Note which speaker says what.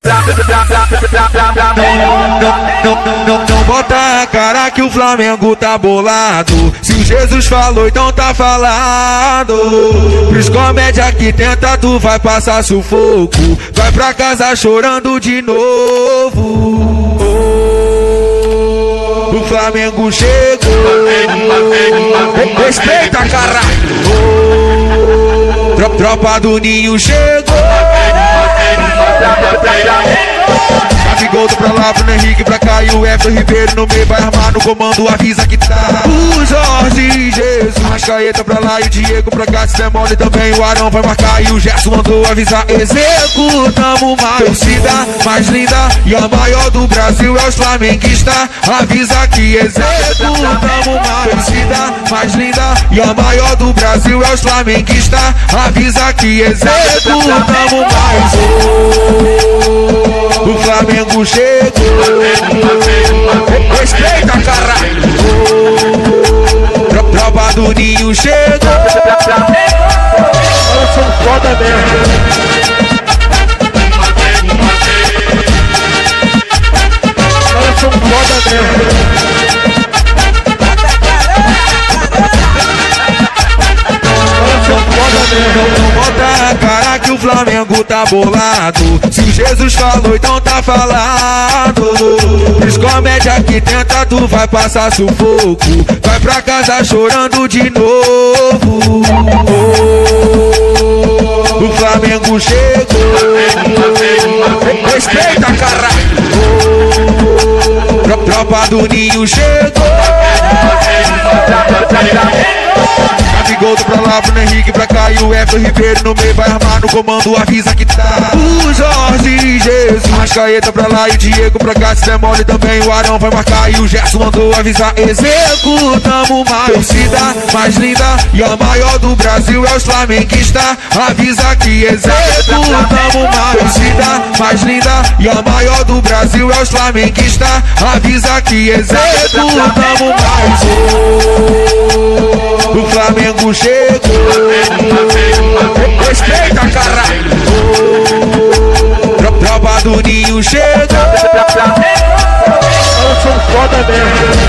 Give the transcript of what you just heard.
Speaker 1: Não bota a cara que o Flamengo tá bolado. Se o Jesus falou, então tá falado. Pros comédia que tenta, tu vai passar sufoco. Vai pra casa chorando de novo. O Flamengo chegou. Respeita, caralho. Tropa do Ninho chegou. Navi Música pra lá, Bruno Henrique pra cá e o Everton Ribeiro no meio vai armar no comando, avisa que tá. O Jorge Jesus, Caeta pra lá e o Diego pra cá, se der mole também o Arão vai marcar e o Gerson mandou avisar. Executamos uma torcida mais linda e a maior do Brasil é os flamenguistas. Avisa que executamos uma torcida mais linda e a maior do Brasil é os flamenguistas. Avisa que executamos mais o Flamengo chegou. Respeita, caralho. Tropa do Ninho chegou.
Speaker 2: Eu sou foda mesmo. Eu sou foda mesmo.
Speaker 1: Não bota a cara que o Flamengo tá bolado. Se o Jesus falou, então tá falado. Os comédia que tenta, tu vai passar sufoco. Vai pra casa chorando de novo. O Flamengo chegou. Respeita, caralho. Tropa do Ninho chegou. Navi Música pra lá, Bruno Henrique pra cá e o Everton Ribeiro no meio vai armar no comando, avisa que tá. O Jorge Jesus, Caeta pra lá e o Diego pra cá, se der mole também o Arão vai marcar e o Gerson mandou avisar. Executamos uma torcida mais linda e a maior do Brasil é os flamenguistas. Avisa que executamos uma torcida mais linda e a maior do Brasil é os flamenguistas. Avisa que executamos mais o Flamengo chegou. Respeita, caralho. Tropa do Ninho chegou.
Speaker 2: Eu sou foda mesmo.